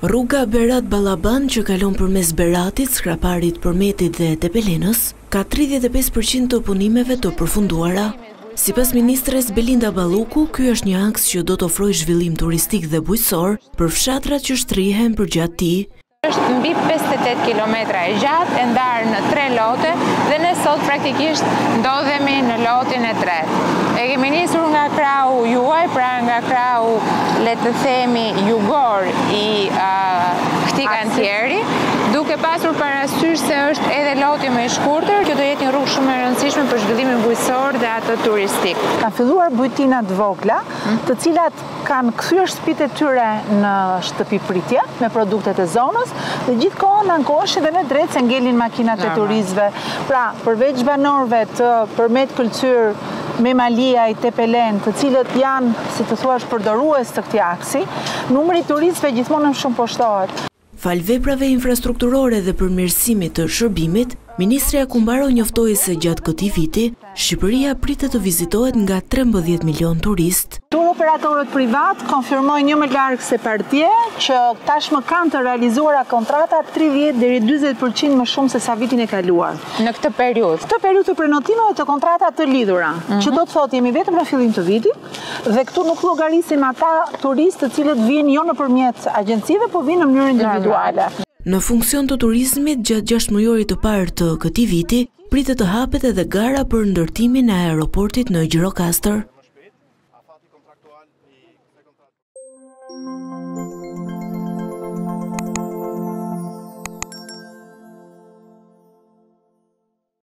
Rruga Berat-Ballaban që kalon përmes Beratit, Skraparit, Përmetit dhe Tepelenës, ka 35% të punimeve të përfunduara. Sipas ministres Belinda Balluku, ky është një aks që do të ofrojë zhvillim turistik dhe bujqësor për fshatrat që shtrihen përgjatë tij. Është mbi 58 kilometra e gjatë, e ndarë në 3 lote dhe ne sot praktikisht ndodhemi në lotin e 3. E kemi nisur nga krahu juaj, pra nga krahu, le të themi, jugor i këtij kantieri, duke pasur parasysh se është edhe loti më i shkurtër, që do jetë një rrugë shumë e rëndësishme për zhvillimin bujqësor dhe atë turistik. Kanë filluar bujtinat vogla, të cilat kanë kthyer shtëpitë e tyre në shtëpipritje me produktet e zonës dhe gjithkohon ankoheshin dhe me drejt se ngelin makinat e turistëve. Pra, përveç banorëve të Përmet Kultur, Memalia i Tepelen, të cilët janë, si të thuash, përdorues të këtij aksi, numri i turistëve gjithmonë shumë poshtohet. Fal veprave infrastrukturore dhe përmirësimit të shërbimit, Ministria Akumbaro njoftoi se gjatë këtij viti, Shqipëria pritet të vizitohet nga 13 milion turist. Tur operatorët privat konfirmojnë një më larg se partije që tashmë kanë të realizuara kontrata 30 deri 40% më shumë se sa vitin e kaluar. Në këtë periudhë. Këtë periudhë të prenotimeve të kontrata të lidhura, që do të thotë jemi vetëm në fillim të vitit, dhe këtu nuk llogarisim ata turistë të cilët vijnë jo nëpërmjet agjencive, por vijnë në mënyrë individuale. Në funksion të turizmit, gjatë 6 mujorit të parë të këtij viti, pritet të hapet edhe gara për ndërtimin e aeroportit në Gjirokastër.